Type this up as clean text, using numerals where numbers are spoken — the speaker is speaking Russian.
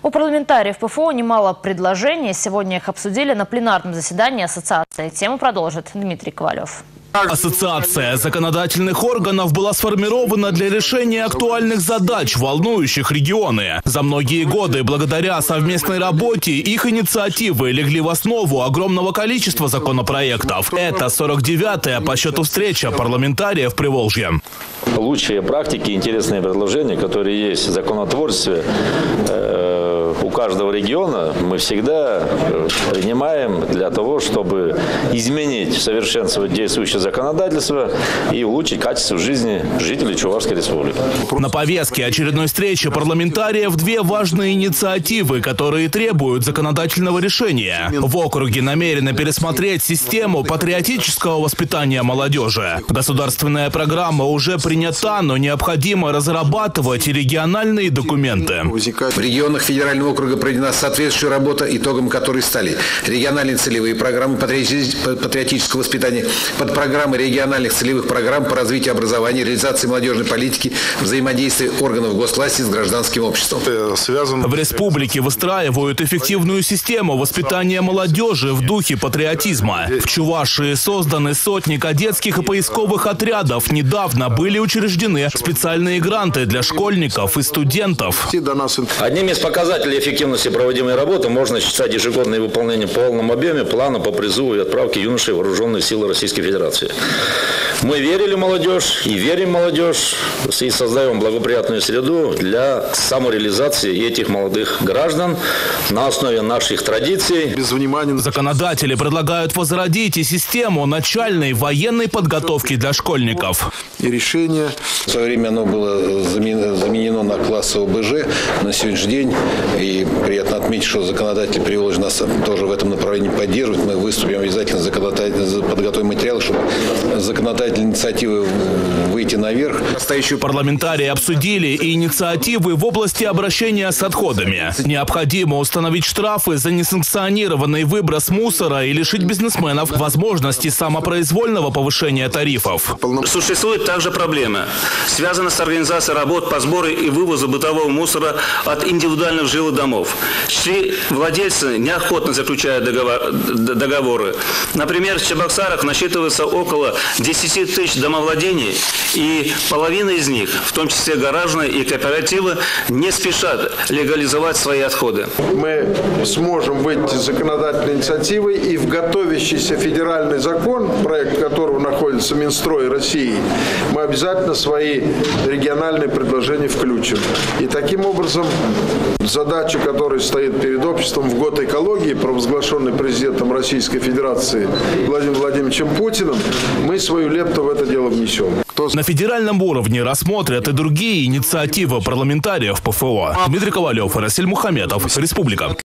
У парламентариев ПФО немало предложений. Сегодня их обсудили на пленарном заседании ассоциации. Тему продолжит Дмитрий Ковалев. Ассоциация законодательных органов была сформирована для решения актуальных задач, волнующих регионы. За многие годы, благодаря совместной работе, их инициативы легли в основу огромного количества законопроектов. Это 49-я по счету встреча парламентариев Приволжья. Лучшие практики, интересные предложения, которые есть в законотворчестве у каждого региона, мы всегда принимаем для того, чтобы изменить, совершенствовать действующее законодательство и улучшить качество жизни жителей Чувашской республики. На повестке очередной встречи парламентариев две важные инициативы, которые требуют законодательного решения. В округе намерены пересмотреть систему патриотического воспитания молодежи. Государственная программа уже принята, но необходимо разрабатывать региональные документы. В регионах федерального округа проведена соответствующая работа, итогом которой стали региональные целевые программы патриотического воспитания, подпрограммы региональных целевых программ по развитию образования, реализации молодежной политики, взаимодействия органов госвласти с гражданским обществом. В республике выстраивают эффективную систему воспитания молодежи в духе патриотизма. В Чувашии созданы сотни кадетских и поисковых отрядов. Недавно были учреждены специальные гранты для школьников и студентов. Одним из показателей эффективности проводимой работы можно считать ежегодное выполнение в полном объеме плана по призыву и отправке юношей в вооруженные силы Российской Федерации. Мы верили в молодежь и верим в молодежь и создаем благоприятную среду для самореализации этих молодых граждан на основе наших традиций. Законодатели предлагают возродить и систему начальной военной подготовки для школьников. И решение в свое время оно было заменено на класс ОБЖ. На сегодняшний день, и приятно отметить, что законодатель Приволжья нас тоже в этом направлении поддерживает. Мы выступим обязательно подготовим материалы, чтобы законодательные инициативы выйти наверх. Парламентарии обсудили и инициативы в области обращения с отходами. Необходимо установить штрафы за несанкционированный выброс мусора и лишить бизнесменов возможности самопроизвольного повышения тарифов. Существует также проблема, связанная с организацией работ по сбору и вывозу бытового мусора от индивидуальных жилых домов. Чьи владельцы неохотно заключают договоры. Например, в Чебоксарах насчитывается около 10 тысяч домовладений, и половина из них, в том числе гаражные и кооперативы, не спешат легализовать свои отходы. Мы сможем выйти с законодательной инициативой и в готовящийся федеральный закон, проект которого находится в Минстрое России, мы обязательно свои региональные предложения включим. И таким образом задача, которая стоит перед обществом в год экологии, провозглашенный президентом Российской Федерации Владимиром Владимировичем Путиным, мы свою лепту в это дело внесем. На федеральном уровне рассмотрят и другие инициативы парламентариев ПФО. Дмитрий Ковалев, Расиль Мухаметов, Республика.